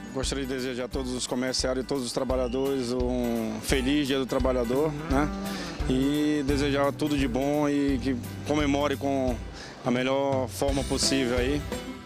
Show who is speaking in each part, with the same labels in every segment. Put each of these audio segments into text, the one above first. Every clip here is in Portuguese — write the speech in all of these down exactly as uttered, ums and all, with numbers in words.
Speaker 1: Gostaria de desejar a todos os comerciários e todos os trabalhadores um feliz Dia do Trabalhador, né? E desejar tudo de bom e que comemore com a melhor forma possível aí.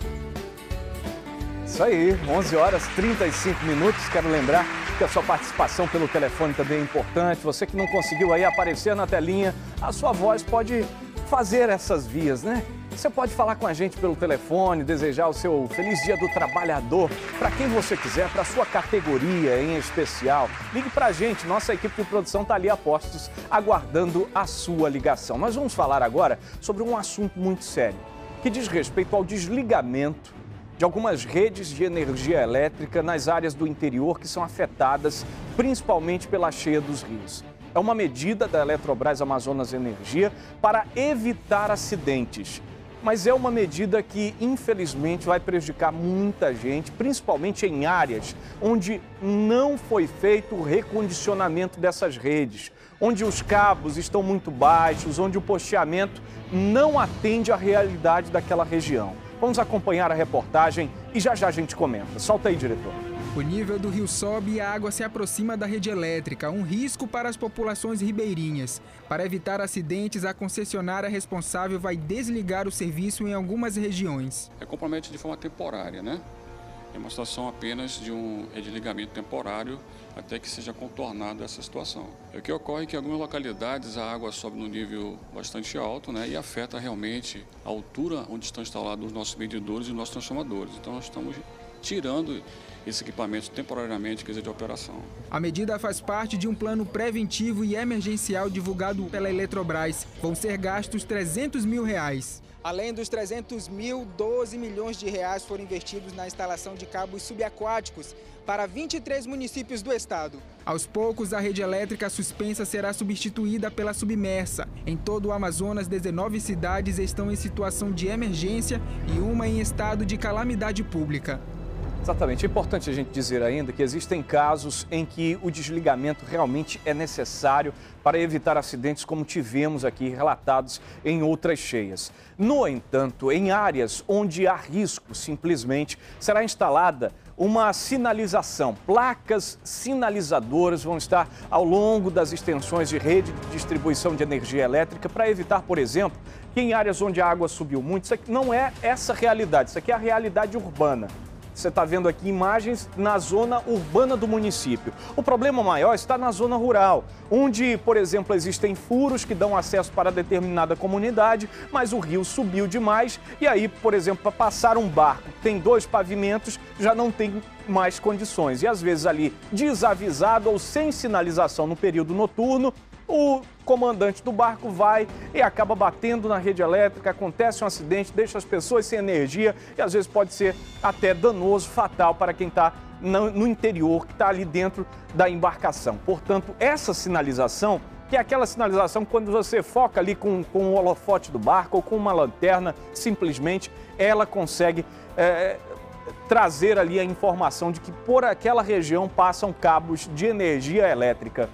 Speaker 2: Isso aí, onze horas e trinta e cinco minutos. Quero lembrar que a sua participação pelo telefone também é importante. Você que não conseguiu aí aparecer na telinha, a sua voz pode fazer essas vias, né? Você pode falar com a gente pelo telefone, desejar o seu feliz Dia do Trabalhador para quem você quiser, para a sua categoria em especial. Ligue para a gente, nossa equipe de produção está ali a postos, aguardando a sua ligação. Nós vamos falar agora sobre um assunto muito sério, que diz respeito ao desligamento de algumas redes de energia elétrica nas áreas do interior que são afetadas principalmente pela cheia dos rios. É uma medida da Eletrobras Amazonas Energia para evitar acidentes. Mas é uma medida que, infelizmente, vai prejudicar muita gente, principalmente em áreas onde não foi feito o recondicionamento dessas redes, onde os cabos estão muito baixos, onde o posteamento não atende à realidade daquela região. Vamos acompanhar a reportagem e já já a gente comenta. Solta aí, diretor.
Speaker 3: O nível do rio sobe e a água se aproxima da rede elétrica, um risco para as populações ribeirinhas. Para evitar acidentes, a concessionária responsável vai desligar o serviço em algumas regiões.
Speaker 4: É compromete de forma temporária, né? É uma situação apenas de um desligamento temporário até que seja contornada essa situação. O que ocorre é que em algumas localidades a água sobe num nível bastante alto, né, e afeta realmente a altura onde estão instalados os nossos medidores e os nossos transformadores. Então nós estamos tirando esse equipamento temporariamente, quer dizer, de operação.
Speaker 3: A medida faz parte de um plano preventivo e emergencial divulgado pela Eletrobras. Vão ser gastos trezentos mil reais.
Speaker 5: Além dos trezentos mil, doze milhões de reais foram investidos na instalação de cabos subaquáticos para vinte e três municípios do estado.
Speaker 3: Aos poucos, a rede elétrica suspensa será substituída pela submersa. Em todo o Amazonas, dezenove cidades estão em situação de emergência e uma em estado de calamidade pública.
Speaker 2: Exatamente. É importante a gente dizer ainda que existem casos em que o desligamento realmente é necessário para evitar acidentes como tivemos aqui relatados em outras cheias. No entanto, em áreas onde há risco, simplesmente será instalada uma sinalização. Placas sinalizadoras vão estar ao longo das extensões de rede de distribuição de energia elétrica para evitar, por exemplo, que em áreas onde a água subiu muito, isso aqui não é essa realidade, isso aqui é a realidade urbana. Você está vendo aqui imagens na zona urbana do município. O problema maior está na zona rural, onde, por exemplo, existem furos que dão acesso para determinada comunidade, mas o rio subiu demais e aí, por exemplo, para passar um barco, tem dois pavimentos, já não tem mais condições. E às vezes ali, desavisado ou sem sinalização no período noturno, o comandante do barco vai e acaba batendo na rede elétrica, acontece um acidente, deixa as pessoas sem energia e às vezes pode ser até danoso, fatal para quem está no interior, que está ali dentro da embarcação. Portanto, essa sinalização, que é aquela sinalização quando você foca ali com, com o holofote do barco ou com uma lanterna, simplesmente ela consegue é, trazer ali a informação de que por aquela região passam cabos de energia elétrica.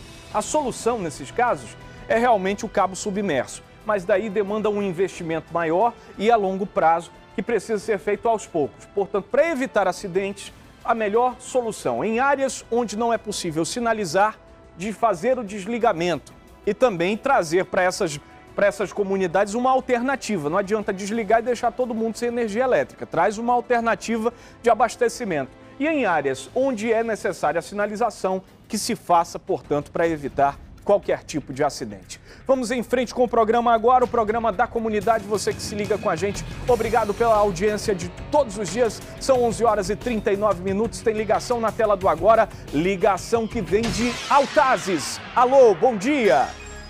Speaker 2: A solução, nesses casos, é realmente o cabo submerso, mas daí demanda um investimento maior e a longo prazo, que precisa ser feito aos poucos. Portanto, para evitar acidentes, a melhor solução, em áreas onde não é possível sinalizar, de fazer o desligamento e também trazer para essas, para essas comunidades uma alternativa. Não adianta desligar e deixar todo mundo sem energia elétrica, traz uma alternativa de abastecimento. E em áreas onde é necessária a sinalização, que se faça, portanto, para evitar qualquer tipo de acidente. Vamos em frente com o programa agora, o programa da comunidade, você que se liga com a gente. Obrigado pela audiência de todos os dias. São onze horas e trinta e nove minutos, tem ligação na tela do agora, ligação que vem de Altazes. Alô, bom dia.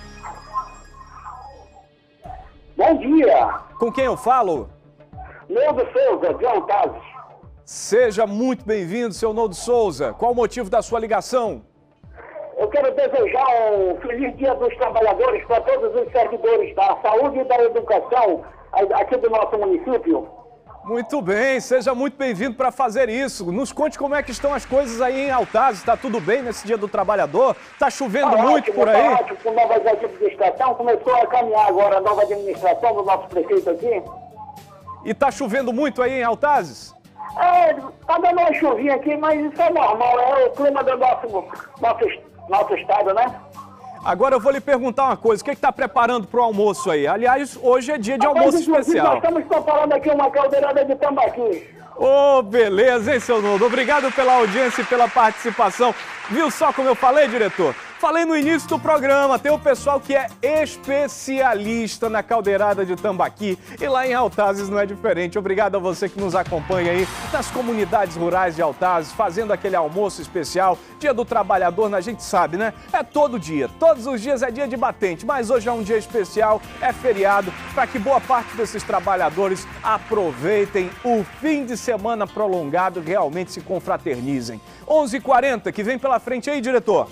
Speaker 6: Bom dia.
Speaker 2: Com quem eu falo?
Speaker 6: Noldo Souza, de Altazes.
Speaker 2: Seja muito bem-vindo, seu Noldo Souza. Qual o motivo da sua ligação?
Speaker 6: Eu quero desejar um feliz Dia dos Trabalhadores para todos os servidores da saúde e da educação aqui do nosso município.
Speaker 2: Muito bem, seja muito bem-vindo para fazer isso. Nos conte como é que estão as coisas aí em Altazes. Está tudo bem nesse Dia do Trabalhador? Está chovendo
Speaker 6: tá
Speaker 2: muito
Speaker 6: ótimo,
Speaker 2: por aí?
Speaker 6: Tá ótimo, com novas administração. Começou a caminhar agora a nova administração do nosso prefeito aqui.
Speaker 2: E está chovendo muito aí em Altazes?
Speaker 6: É, tá dando uma chuvinha aqui, mas isso é normal, é o clima do nosso, nosso, nosso estado, né?
Speaker 2: Agora eu vou lhe perguntar uma coisa, o que está preparando para o almoço aí? Aliás, hoje é dia de almoço especial.
Speaker 6: Nós estamos preparando aqui uma caldeirada de tambaqui.
Speaker 2: Ô, oh, beleza, hein, seu Noldo? Obrigado pela audiência e pela participação. Viu só como eu falei, diretor? Falei no início do programa, tem o pessoal que é especialista na caldeirada de tambaqui e lá em Altazes não é diferente. Obrigado a você que nos acompanha aí nas comunidades rurais de Altazes, fazendo aquele almoço especial. Dia do Trabalhador, a gente sabe, né? É todo dia, todos os dias é dia de batente, mas hoje é um dia especial, é feriado, para que boa parte desses trabalhadores aproveitem o fim de semana prolongado e realmente se confraternizem. onze e quarenta, que vem pela frente aí, diretor.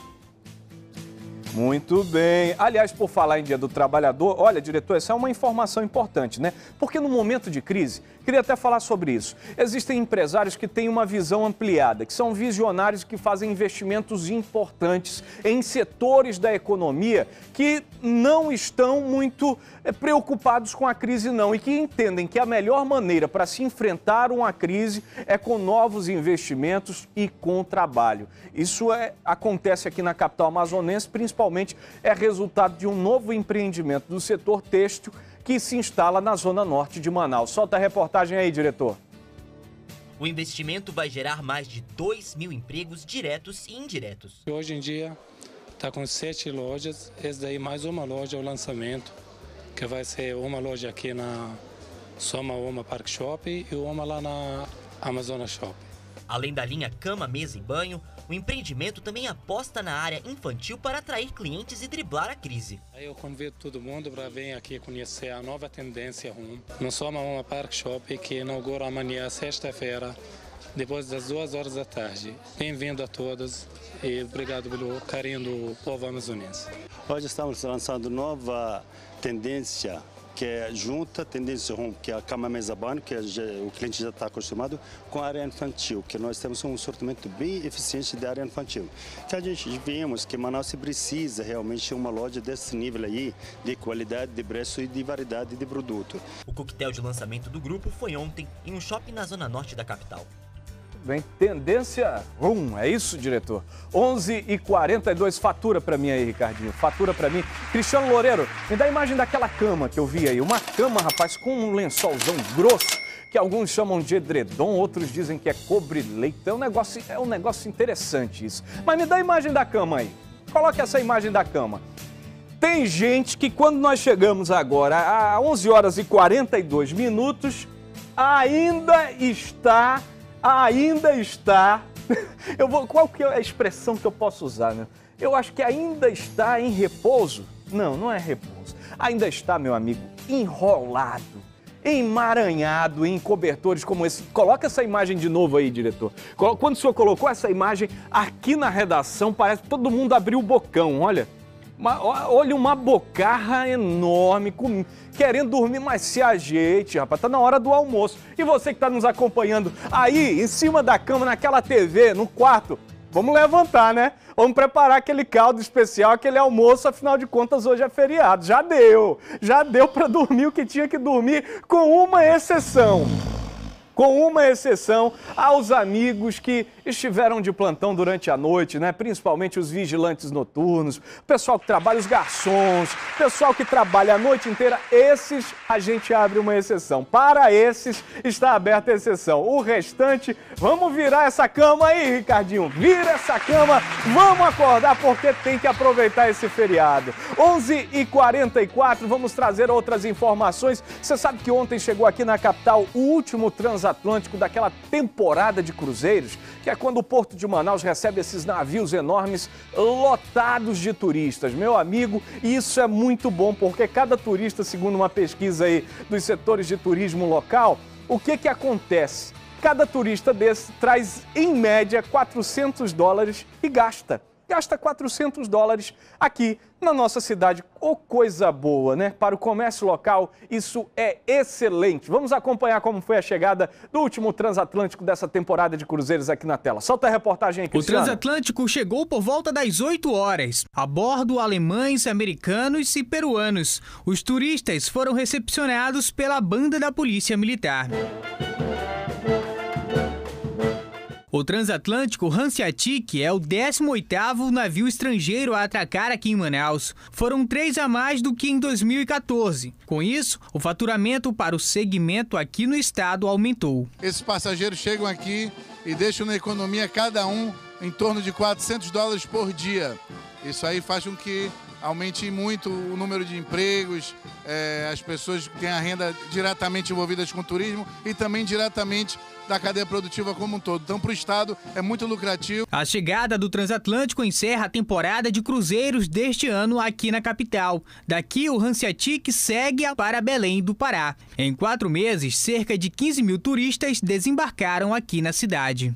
Speaker 2: Muito bem. Aliás, por falar em Dia do Trabalhador, olha, diretor, essa é uma informação importante, né? Porque no momento de crise, queria até falar sobre isso, existem empresários que têm uma visão ampliada, que são visionários que fazem investimentos importantes em setores da economia que não estão muito preocupados com a crise não e que entendem que a melhor maneira para se enfrentar uma crise é com novos investimentos e com trabalho. Isso é, acontece aqui na capital amazonense, principalmente é resultado de um novo empreendimento do setor têxtil que se instala na zona norte de Manaus. Solta a reportagem aí, diretor.
Speaker 7: O investimento vai gerar mais de dois mil empregos diretos e indiretos.
Speaker 8: Hoje em dia está com sete lojas, esse daí mais uma loja, o lançamento, que vai ser uma loja aqui na Soma Uma Park Shop e uma lá na Amazônia Shop.
Speaker 7: Além da linha cama, mesa e banho, o empreendimento também aposta na área infantil para atrair clientes e driblar a crise.
Speaker 8: Aí eu convido todo mundo para vir aqui conhecer a nova tendência Home no Soma Uma Park Shop, que inaugura amanhã, sexta-feira, depois das duas horas da tarde. Bem-vindo a todos e obrigado pelo carinho do povo amazonense.
Speaker 9: Hoje estamos lançando nova tendência, que é junta tendência home, que é a cama, mesa, banho, que o cliente já está acostumado, com a área infantil, que nós temos um sortimento bem eficiente de área infantil. Que a gente vemos que Manaus precisa realmente de uma loja desse nível aí, de qualidade, de preço e de variedade de produto.
Speaker 7: O coquetel de lançamento do grupo foi ontem em um shopping na zona norte da capital.
Speaker 2: Bem, tendência rum, é isso, diretor? onze e quarenta e dois, fatura pra mim aí, Ricardinho, fatura pra mim. Cristiano Loureiro, me dá a imagem daquela cama que eu vi aí, uma cama, rapaz, com um lençolzão grosso, que alguns chamam de edredom, outros dizem que é cobre-leito, é um negócio, é um negócio interessante isso. Mas me dá a imagem da cama aí, coloque essa imagem da cama. Tem gente que quando nós chegamos agora, a onze horas e quarenta e dois minutos, ainda está... Ainda está, eu vou, qual que é a expressão que eu posso usar, né? Eu acho que ainda está em repouso. Não, não é repouso. Ainda está, meu amigo, enrolado, emaranhado em cobertores como esse. Coloca essa imagem de novo aí, diretor. Quando o senhor colocou essa imagem aqui na redação, parece que todo mundo abriu o bocão, olha. Uma, olha uma bocarra enorme, com, querendo dormir, mas se ajeite, rapaz, tá na hora do almoço. E você que tá nos acompanhando aí, em cima da cama, naquela T V, no quarto, vamos levantar, né? Vamos preparar aquele caldo especial, aquele almoço, afinal de contas hoje é feriado. Já deu, já deu para dormir o que tinha que dormir, com uma exceção. Com uma exceção aos amigos que estiveram de plantão durante a noite, né? Principalmente os vigilantes noturnos, o pessoal que trabalha, os garçons, o pessoal que trabalha a noite inteira, esses a gente abre uma exceção. Para esses está aberta a exceção. O restante, vamos virar essa cama aí, Ricardinho. Vira essa cama, vamos acordar porque tem que aproveitar esse feriado. onze e quarenta e quatro, vamos trazer outras informações. Você sabe que ontem chegou aqui na capital o último transatlântico daquela temporada de cruzeiros, que é quando o Porto de Manaus recebe esses navios enormes lotados de turistas. Meu amigo, isso é muito bom, porque cada turista, segundo uma pesquisa aí dos setores de turismo local, o que que acontece? Cada turista desse traz, em média, quatrocentos dólares e gasta. Gasta quatrocentos dólares aqui na nossa cidade. Ô, coisa boa, né? Para o comércio local, isso é excelente. Vamos acompanhar como foi a chegada do último transatlântico dessa temporada de cruzeiros aqui na tela. Solta a reportagem aí, Cristiano.
Speaker 3: O transatlântico chegou por volta das oito horas. A bordo, alemães, americanos e peruanos. Os turistas foram recepcionados pela banda da Polícia Militar. O transatlântico Hanseatic é o décimo oitavo navio estrangeiro a atracar aqui em Manaus. Foram três a mais do que em dois mil e quatorze. Com isso, o faturamento para o segmento aqui no estado aumentou.
Speaker 10: Esses passageiros chegam aqui e deixam na economia cada um em torno de quatrocentos dólares por dia. Isso aí faz com que aumente muito o número de empregos, é, as pessoas que têm a renda diretamente envolvidas com o turismo e também diretamente da cadeia produtiva como um todo. Então, para o Estado, é muito lucrativo.
Speaker 3: A chegada do transatlântico encerra a temporada de cruzeiros deste ano aqui na capital. Daqui, o Hanseatic segue para Belém do Pará. Em quatro meses, cerca de quinze mil turistas desembarcaram aqui na cidade.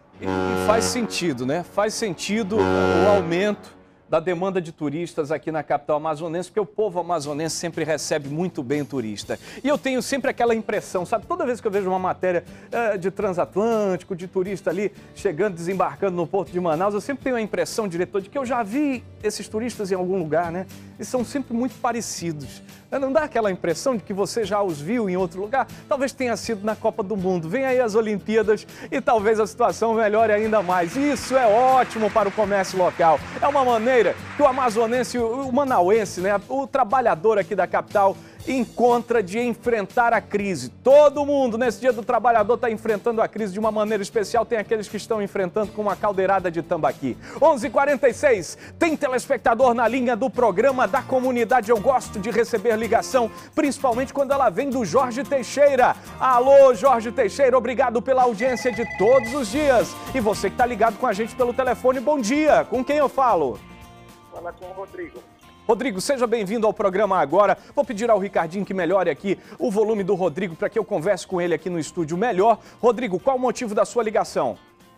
Speaker 2: E faz sentido, né? Faz sentido o aumento da demanda de turistas aqui na capital amazonense, porque o povo amazonense sempre recebe muito bem o turista. E eu tenho sempre aquela impressão, sabe, toda vez que eu vejo uma matéria é, de transatlântico, de turista ali chegando, desembarcando no porto de Manaus, eu sempre tenho a impressão, diretor, de que eu já vi esses turistas em algum lugar, né? E são sempre muito parecidos. Não dá aquela impressão de que você já os viu em outro lugar? Talvez tenha sido na Copa do Mundo. Vem aí as Olimpíadas e talvez a situação melhore ainda mais. Isso é ótimo para o comércio local. É uma maneira que o amazonense, o manauense, né, o trabalhador aqui da capital, encontra de enfrentar a crise. Todo mundo, nesse Dia do Trabalhador, está enfrentando a crise de uma maneira especial. Tem aqueles que estão enfrentando com uma caldeirada de tambaqui. onze e quarenta e seis, tem telespectador na linha do programa da comunidade. Eu gosto de receber ligação, principalmente quando ela vem do Jorge Teixeira. Alô, Jorge Teixeira, obrigado pela audiência de todos os dias. E você que está ligado com a gente pelo telefone, bom dia. Com quem eu falo?
Speaker 11: Fala com o Rodrigo.
Speaker 2: Rodrigo, seja bem-vindo ao programa agora. Vou pedir ao Ricardinho que melhore aqui o volume do Rodrigo para que eu converse com ele aqui no estúdio melhor. Rodrigo, qual o motivo da sua ligação?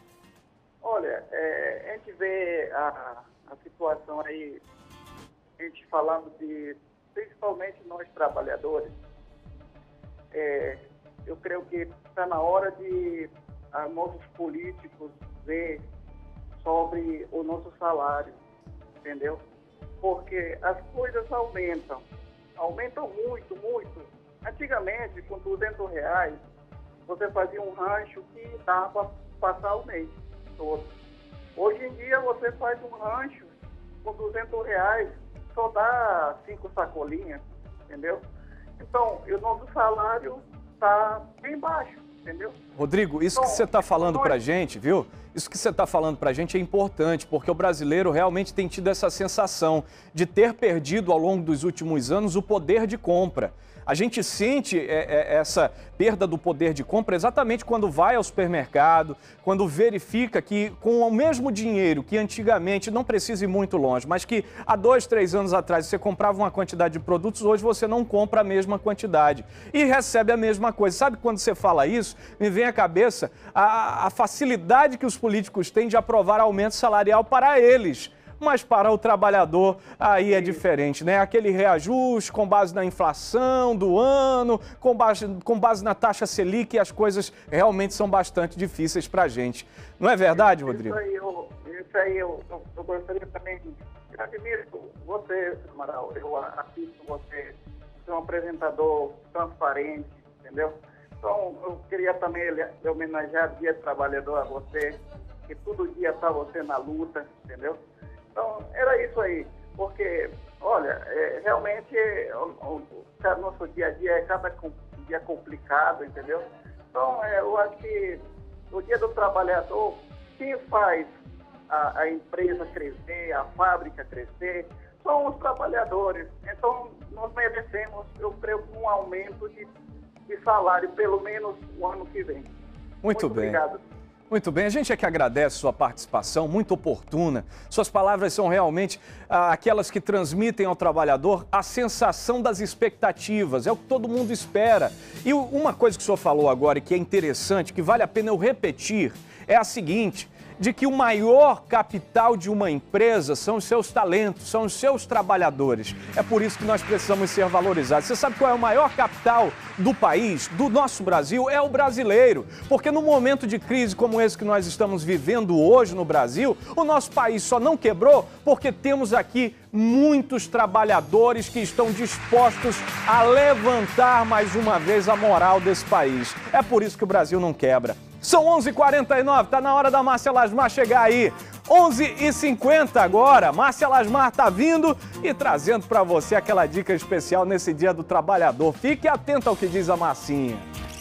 Speaker 11: Olha, é, a gente vê a, a situação aí, a gente falando de, principalmente nós trabalhadores, é, eu creio que está na hora de a, nossos políticos ver sobre o nosso salário, entendeu? Porque as coisas aumentam, aumentam muito, muito. Antigamente, com duzentos reais, você fazia um rancho que dava para passar o mês todo. Hoje em dia, você faz um rancho com duzentos reais, só dá cinco sacolinhas, entendeu? Então, o nosso salário está bem baixo, entendeu?
Speaker 2: Rodrigo, isso
Speaker 11: então,
Speaker 2: que você está falando
Speaker 11: nós...
Speaker 2: para a gente, viu? Isso que você está falando para a gente é importante, porque o brasileiro realmente tem tido essa sensação de ter perdido ao longo dos últimos anos o poder de compra. A gente sente é, é, essa perda do poder de compra exatamente quando vai ao supermercado, quando verifica que com o mesmo dinheiro que antigamente, não precisa ir muito longe, mas que há dois, três anos atrás você comprava uma quantidade de produtos, hoje você não compra a mesma quantidade e recebe a mesma coisa. Sabe quando você fala isso, me vem à cabeça a, a facilidade que os políticos têm de aprovar aumento salarial para eles. Mas para o trabalhador aí é diferente, né? Aquele reajuste com base na inflação do ano, com base, com base na taxa Selic, as coisas realmente são bastante difíceis para a gente. Não é verdade, Rodrigo?
Speaker 11: Isso aí, eu, isso aí eu, eu, eu gostaria também, eu admiro você, Amaral, eu assisto você, você é um apresentador transparente, entendeu? Então, eu queria também homenagear o Dia do Trabalhador a você, que todo dia está você na luta, entendeu? Então, era isso aí, porque, olha, é, realmente o, o, o nosso dia a dia é cada dia complicado, entendeu? Então, é, eu acho que o Dia do Trabalhador, quem faz a, a empresa crescer, a fábrica crescer, são os trabalhadores. Então, nós merecemos, eu creio, um aumento de, de salário, pelo menos o ano que vem.
Speaker 2: Muito, Muito bem.
Speaker 11: Obrigado.
Speaker 2: Muito bem, a gente é que agradece sua participação, muito oportuna. Suas palavras são realmente ah, aquelas que transmitem ao trabalhador a sensação das expectativas, é o que todo mundo espera. E uma coisa que o senhor falou agora e que é interessante, que vale a pena eu repetir, é a seguinte: de que o maior capital de uma empresa são os seus talentos, são os seus trabalhadores. É por isso que nós precisamos ser valorizados. Você sabe qual é o maior capital do país, do nosso Brasil? É o brasileiro. Porque no momento de crise como esse que nós estamos vivendo hoje no Brasil, o nosso país só não quebrou porque temos aqui muitos trabalhadores que estão dispostos a levantar mais uma vez a moral desse país. É por isso que o Brasil não quebra. São onze e quarenta e nove, tá na hora da Márcia Lasmar chegar aí. onze e cinquenta agora, Márcia Lasmar tá vindo e trazendo para você aquela dica especial nesse Dia do Trabalhador. Fique atento ao que diz a Marcinha.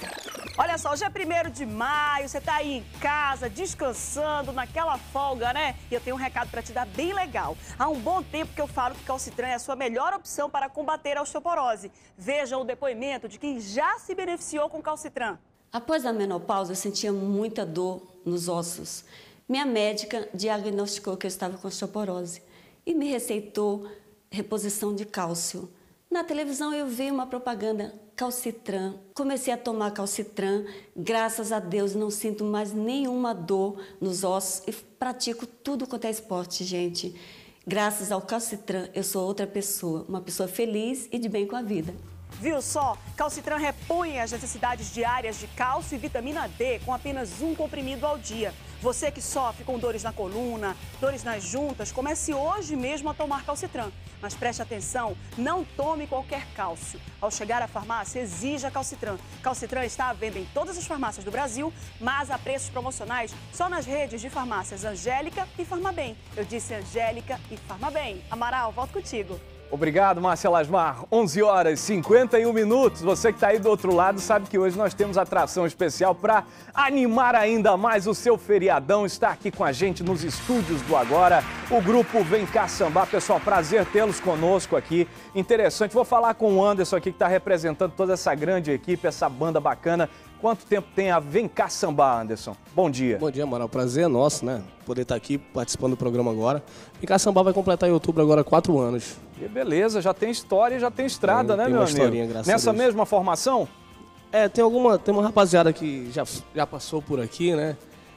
Speaker 12: Olha só, hoje é primeiro de maio, você tá aí em casa, descansando, naquela folga, né? E eu tenho um recado para te dar bem legal. Há um bom tempo que eu falo que Calcitran é a sua melhor opção para combater a osteoporose. Veja o depoimento de quem já se beneficiou com Calcitran.
Speaker 13: Após a menopausa, eu sentia muita dor nos ossos. Minha médica diagnosticou que eu estava com osteoporose e me receitou reposição de cálcio. Na televisão eu vi uma propaganda, Calcitran. Comecei a tomar Calcitran, graças a Deus não sinto mais nenhuma dor nos ossos e pratico tudo quanto é esporte, gente. Graças ao Calcitran eu sou outra pessoa, uma pessoa feliz e de bem com a vida.
Speaker 12: Viu só? Calcitran repõe as necessidades diárias de cálcio e vitamina D com apenas um comprimido ao dia. Você que sofre com dores na coluna, dores nas juntas, comece hoje mesmo a tomar Calcitran. Mas preste atenção, não tome qualquer cálcio. Ao chegar à farmácia, exija Calcitran. Calcitran está à venda em todas as farmácias do Brasil, mas a preços promocionais só nas redes de farmácias Angélica e Farmabem. Eu disse Angélica e Farmabem. Amaral, volto contigo.
Speaker 2: Obrigado, Márcia Lasmar. onze horas e cinquenta e um minutos. Você que está aí do outro lado sabe que hoje nós temos atração especial para animar ainda mais o seu feriadão. Está aqui com a gente nos estúdios do Agora o grupo Vem Cá Sambar. Pessoal, prazer tê-los conosco aqui. Interessante. Vou falar com o Anderson aqui que está representando toda essa grande equipe, essa banda bacana. Quanto tempo tem a Vem Cá Sambar, Anderson? Bom dia.
Speaker 14: Bom dia, Amaral. Prazer é nosso, né? Poder estar aqui participando do programa agora. Vem Cá Sambar vai completar em outubro agora quatro anos.
Speaker 2: Que beleza, já tem história, já tem estrada,
Speaker 14: é,
Speaker 2: né,
Speaker 14: tem
Speaker 2: meu
Speaker 14: uma
Speaker 2: amigo?
Speaker 14: Historinha, graças
Speaker 2: Nessa
Speaker 14: a Deus.
Speaker 2: mesma formação?
Speaker 14: É, tem alguma, tem uma rapaziada que já, já passou por aqui, né?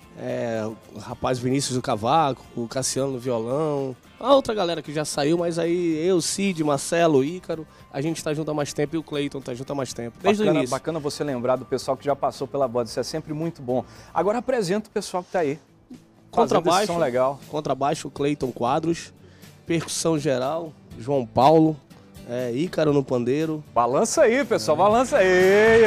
Speaker 14: É, o rapaz Vinícius do Cavaco, o Cassiano no violão, a outra galera que já saiu, mas aí eu, Cid, Marcelo, Ícaro, a gente tá junto há mais tempo e o Cleiton tá junto há mais tempo, desde
Speaker 2: bacana,
Speaker 14: o início.
Speaker 2: Bacana você lembrar do pessoal que já passou pela banda, isso é sempre muito bom. Agora apresenta o pessoal que tá aí.
Speaker 14: Contrabaixo,
Speaker 2: som legal.
Speaker 14: Contrabaixo, Cleiton Quadros, percussão geral, João Paulo, é, Ícaro no pandeiro.
Speaker 2: Balança aí, pessoal, é. balança aí.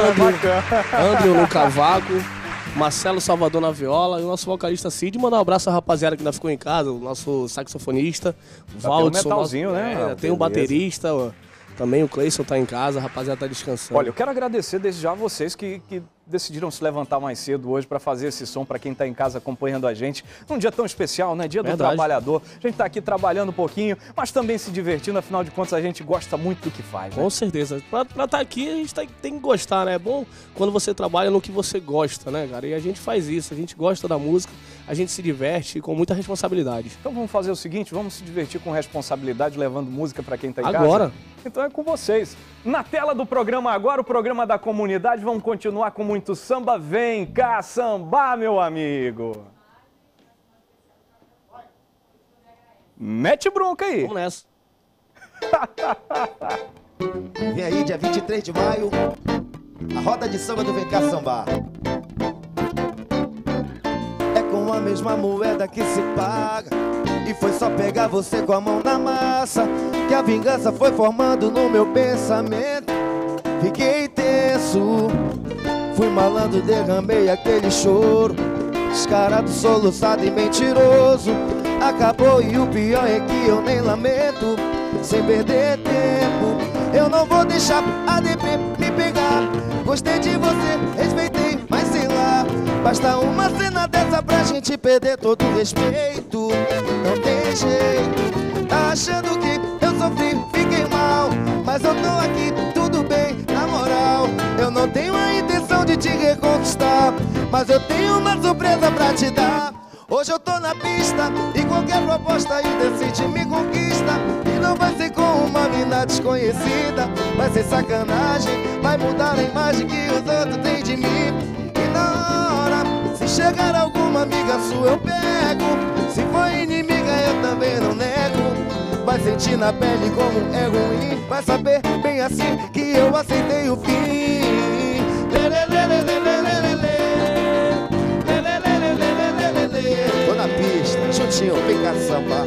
Speaker 14: Andrew no cavaco. Marcelo Salvador na viola e o nosso vocalista Cid. Mandar um abraço à rapaziada que ainda ficou em casa, o nosso saxofonista, o Valdson.
Speaker 2: Tem um metalzinho, nosso, né?
Speaker 14: É, tem um baterista, ó, também o Cleison tá em casa, a rapaziada tá descansando.
Speaker 2: Olha, eu quero agradecer desde já a vocês que, que decidiram se levantar mais cedo hoje para fazer esse som para quem está em casa acompanhando a gente. Num dia tão especial, né? Dia do
Speaker 14: Verdade.
Speaker 2: Trabalhador. A gente está aqui trabalhando um pouquinho, mas também se divertindo. Afinal de contas, a gente gosta muito do que faz, né?
Speaker 14: Com certeza. Para estar tá aqui, a gente tá, tem que gostar, né? É bom quando você trabalha no que você gosta, né, cara? E a gente faz isso. A gente gosta da música, a gente se diverte com muita responsabilidade.
Speaker 2: Então vamos fazer o seguinte, vamos se divertir com responsabilidade, levando música para quem está em
Speaker 14: Agora.
Speaker 2: casa?
Speaker 14: Agora.
Speaker 2: Então é com vocês. Na tela do programa agora, o programa da comunidade, vamos continuar com muito samba. Vem cá sambar, meu amigo. Mete bronca aí.
Speaker 14: Vamos nessa.
Speaker 15: Vem aí, dia vinte e três de maio, a roda de samba do Vem Cá Sambar. É com a mesma moeda que se paga, e foi só pegar você com a mão na massa, que a vingança foi formando no meu pensamento. Fiquei tenso, fui malandro, derramei aquele choro, descarado, soluçado e mentiroso. Acabou e o pior é que eu nem lamento. Sem perder tempo, eu não vou deixar a deprê me pegar. Gostei de você, respeitei, mas sei lá, basta uma cena dessa pra gente perder todo o respeito. Não tem jeito, tá achando que eu sofri, fiquei mal, mas eu tô aqui, tudo bem, na moral. Eu não tenho a intenção de te reconquistar, mas eu tenho uma surpresa pra te dar. Hoje eu tô na pista e qualquer proposta aí decide me conquista. E não vai ser com uma mina desconhecida, vai ser sacanagem, vai mudar a imagem que os outros têm de mim. E na hora, se chegar alguma amiga sua eu pego, se for inimiga eu também não nego. Vai sentir na pele como é ruim, vai saber bem assim que eu aceitei o fim. Tô na pista, chutinho, vem cá sambar.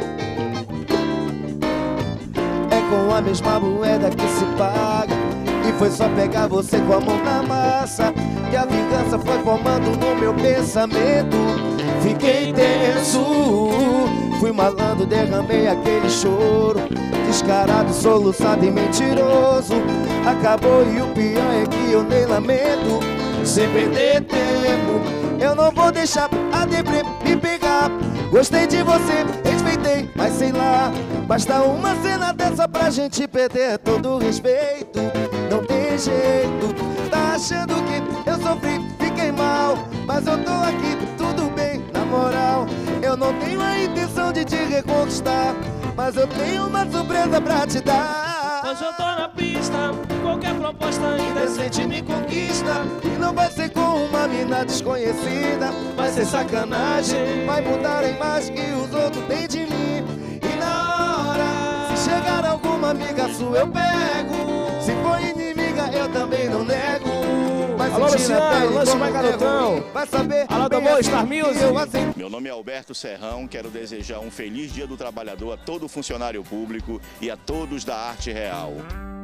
Speaker 15: É com a mesma moeda que se paga, e foi só pegar você com a mão na massa, que a vingança foi formando no meu pensamento. Fiquei tenso, fui malandro, derramei aquele choro, descarado, soluçado e mentiroso. Acabou e o pior é que eu nem lamento. Sem perder tempo, eu não vou deixar a deprê me pegar. Gostei de você, respeitei, mas sei lá, basta uma cena dessa pra gente perder todo o respeito. Não tem jeito, tá achando que eu sofri, fiquei mal, mas eu tô aqui, tudo bem, na moral. Eu não tenho a intenção de te reconquistar, mas eu tenho uma surpresa pra te dar.
Speaker 14: Hoje eu tô na pista, qualquer proposta indecente me conquista.
Speaker 15: E não vai ser com uma mina desconhecida, vai ser sacanagem, vai mudar a imagem que os outros têm de mim. E na hora, se chegar alguma amiga sua eu pego, se for inimiga eu também não nego. Vai
Speaker 14: Alô, Luciano, lance mais garotão.
Speaker 15: Vai saber.
Speaker 14: Alô, da boa, Star Music.
Speaker 16: Meu nome é Alberto Serrão, quero desejar um feliz Dia do Trabalhador a todo funcionário público e a todos da Arte Real.